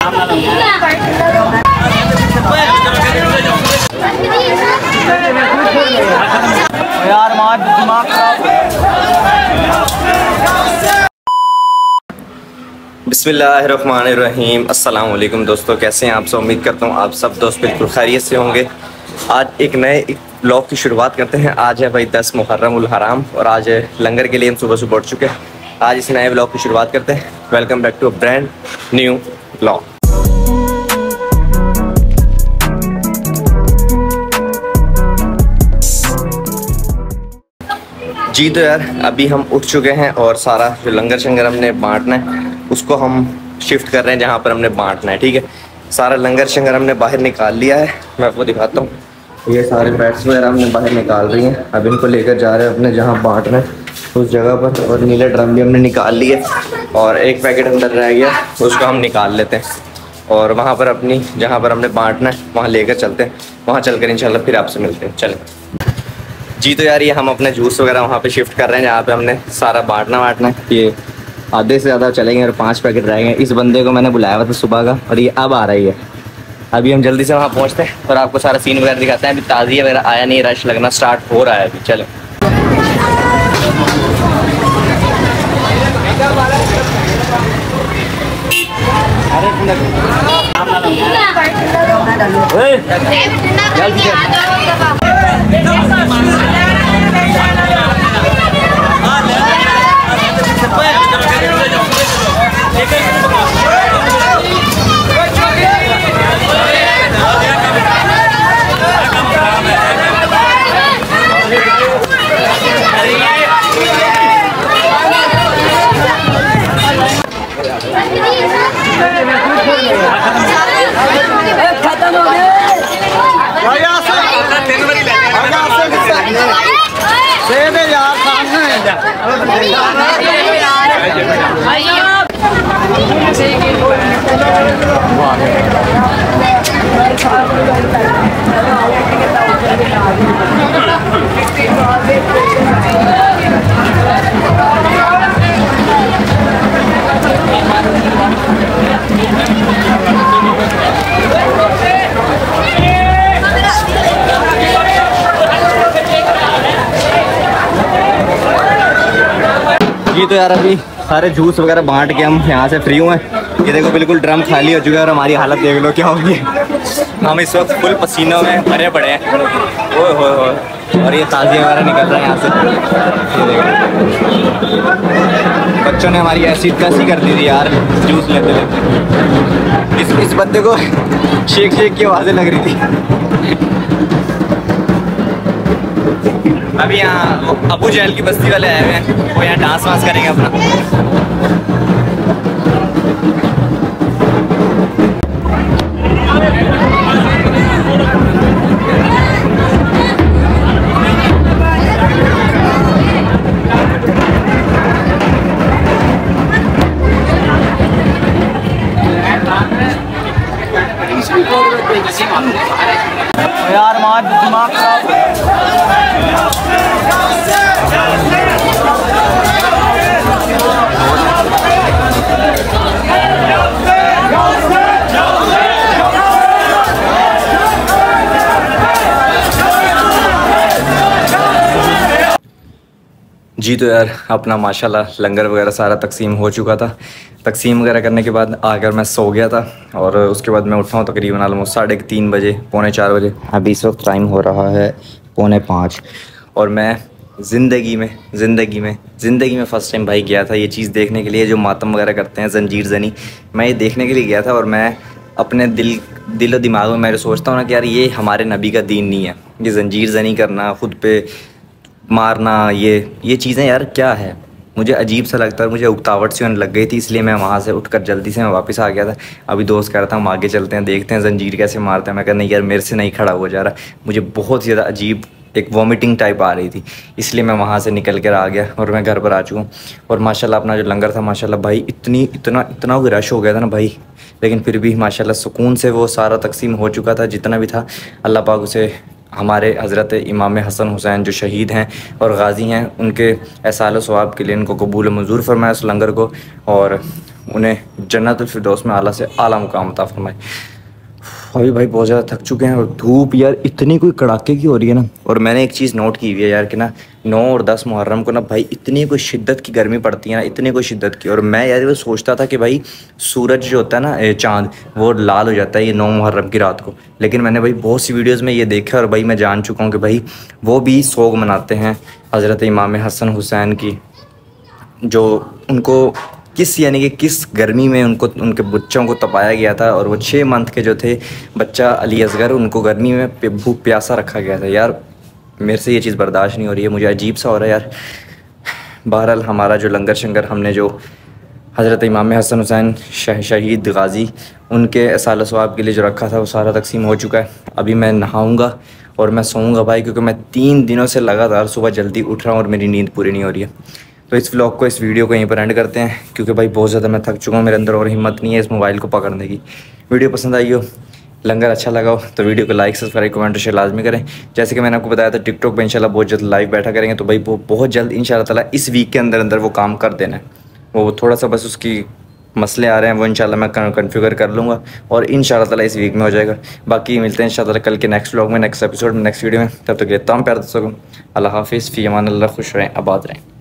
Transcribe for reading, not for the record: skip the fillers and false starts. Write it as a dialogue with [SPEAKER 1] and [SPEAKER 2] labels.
[SPEAKER 1] यार मार दिमाग खराब। बिस्मिल्लाहिर्रहमानिर्रहीम। अस्सलाम वालेकुम दोस्तों, कैसे हैं आप सब? उम्मीद करता हूँ आप सब दोस्त बिल्कुल खैरियत से होंगे। आज एक नए ब्लॉग की शुरुआत करते हैं। आज है भाई 10 मुहर्रम उल हराम और आज लंगर के लिए हम सुबह सुबह उठ चुके हैं। आज इस नए ब्लॉग की शुरुआत करते हैं। Welcome back to a brand new blog. जी तो यार अभी हम उठ चुके हैं और सारा जो लंगर शंगर हमने बांटना है उसको हम शिफ्ट कर रहे हैं जहाँ पर हमने बांटना है। ठीक है, सारा लंगर शंगर हमने बाहर निकाल लिया है। मैं आपको दिखाता हूँ, ये सारे बैट्स वगैरह हमने बाहर निकाल रही हैं। अब इनको लेकर जा रहे हैं अपने जहाँ बांटना है उस जगह पर। और नीले ड्रम भी हमने निकाल लिए और एक पैकेट अंदर रह गया, उसको हम निकाल लेते हैं और वहाँ पर अपनी जहाँ पर हमने बांटना है वहाँ लेकर चलते हैं। वहाँ चलकर इंशाल्लाह फिर आपसे मिलते हैं। चलें जी। तो यार ये हम अपने जूस वगैरह वहाँ पे शिफ्ट कर रहे हैं जहाँ पे हमने सारा बांटना है। ये आधे से ज़्यादा चलेंगे और 5 पैकेट रहेंगे। इस बंदे को मैंने बुलाया हुआ था सुबह का और ये अब आ रही है। अभी हम जल्दी से वहाँ पहुँचते हैं और आपको सारा सीन वगैरह दिखाते हैं। अभी ताज़िया वगैरह आया नहीं, रश लगना स्टार्ट हो रहा है अभी। चलें जी। तो यार अभी सारे जूस वगैरह बांट के हम यहाँ से फ्री हुए हैं। ये देखो बिल्कुल ड्रम खाली हो चुका है और हमारी हालत देख लो क्या होगी। हम इस वक्त फुल पसीनों में भरे पड़े हैं। ओए होए होए। और ये ताज़ी वगैरह निकल रहा है यहाँ से। बच्चों ने हमारी ऐसी तैसी कर दी थी यार जूस लेते लेते। इस बंदे को शेक शेक की आवाज़ें लग रही थी। अभी यहाँ अबू जहल की बस्ती वाले आए हुए हैं, वो यहाँ डांस वांस करेंगे अपना। यार मार दिमाग खराब। जी तो यार अपना माशाल्लाह लंगर वगैरह सारा तकसीम हो चुका था। तकसीम वगैरह करने के बाद आकर मैं सो गया था और उसके बाद मैं उठा हूँ तकरीबन ऑलमोस्ट 3:30 बजे, पौने 4 बजे। अभी इस वक्त टाइम हो रहा है 4:45 और मैं ज़िंदगी में फ़र्स्ट टाइम भाई गया था ये चीज़ देखने के लिए, जो मातम वगैरह करते हैं ज़ंजीर ज़नी। मैं ये देखने के लिए गया था और मैं अपने दिल और दिमाग में मैं सोचता हूँ ना कि यार ये हमारे नबी का दीन नहीं है। ये ज़ंजीर ज़नी करना, ख़ुद पे मारना, ये चीज़ें यार क्या है, मुझे अजीब सा लगता है। मुझे उकतावट सी होने लग गई थी, इसलिए मैं वहाँ से उठकर जल्दी से मैं वापस आ गया था। अभी दोस्त कह रहा था हम आगे चलते हैं, देखते हैं ज़ंजीर कैसे मारते हैं। मैं कहा नहीं यार मेरे से नहीं खड़ा हो जा रहा। मुझे बहुत ज़्यादा अजीब एक वॉमिटिंग टाइप आ रही थी, इसलिए मैं वहाँ से निकल कर आ गया और मैं घर पर आ चुका हूँ। और माशाल्लाह अपना जो लंगर था माशाल्लाह भाई इतना रश हो गया था ना भाई, लेकिन फिर भी माशाल्लाह सुकून से वो सारा तकसीम हो चुका था जितना भी था। अल्लाह पाक उसे हमारे हज़रत इमाम हसन हुसैन जो शहीद हैं और गाज़ी हैं उनके एहसाल सवाब के लिए इनको कबूल मंजूर फरमाया उस लंगर को। और उन्हें जन्नतुल फिरदौस में आला से आला मुकाम अता फरमाए। अभी भाई बहुत ज़्यादा थक चुके हैं और धूप यार इतनी कोई कड़ाके की हो रही है ना। और मैंने एक चीज़ नोट की हुई है यार कि ना 9 और 10 मुहर्रम को ना भाई इतनी कोई शिद्दत की गर्मी पड़ती है ना, इतनी कोई शिद्दत की। और मैं यार वो सोचता था कि भाई सूरज जो होता है ना, चाँद, वो लाल हो जाता है ये 9 मुहर्रम की रात को। लेकिन मैंने भाई बहुत सी वीडियोज़ में ये देखा और भाई मैं जान चुका हूँ कि भाई वो भी सोग मनाते हैं हज़रत इमाम हसन हुसैन की, जो उनको किस यानी कि किस गर्मी में उनको उनके बच्चों को तपाया गया था। और वो 6 मंथ के जो थे बच्चा अली असगर, उनको गर्मी में भूख प्यासा रखा गया था। यार मेरे से ये चीज़ बर्दाश्त नहीं हो रही है, मुझे अजीब सा हो रहा है यार। बहरहाल हमारा जो लंगर शंगर हमने जो हज़रत इमाम हसन हुसैन शहीद गाज़ी उनके साल सवाब के लिए जो रखा था वो सारा तकसीम हो चुका है। अभी मैं नहाऊँगा और मैं सोऊंगा भाई, क्योंकि मैं 3 दिनों से लगातार सुबह जल्दी उठ रहा हूँ और मेरी नींद पूरी नहीं हो रही है। तो इस व्लॉग को, इस वीडियो को यहीं पर एंड करते हैं, क्योंकि भाई बहुत ज़्यादा मैं थक चुका हूँ, मेरे अंदर और हिम्मत नहीं है इस मोबाइल को पकड़ने की। वीडियो पसंद आई हो, लंगर अच्छा लगा हो तो वीडियो को लाइक, सब्सक्राइब, कमेंट और शेयर लाजमी करें। जैसे कि मैंने आपको बताया था टिकटॉक पे इंशाल्लाह बहुत जल्द लाइव बैठा करेंगे, तो भाई वो बहुत जल्द इंशाल्लाह ताला इस वीक के अंदर अंदर वो काम कर देना है। वो थोड़ा सा बस उसकी मसले आ रहे हैं, वो इंशाल्लाह मैं कन्फिगर कर लूँगा और इंशाल्लाह ताला इस वीक में हो जाएगा। बाकी मिलते हैं इंशाल्लाह कल के नेक्स्ट व्लॉग में, नेक्स्ट एपिसोड में, नेक्स्ट वीडियो में। तब तक के लिए तमाम प्यार दोस्तों को अल्लाह हाफिज़, फ़ी अमान अल्लाह, खुश रहें, आबाद रहें।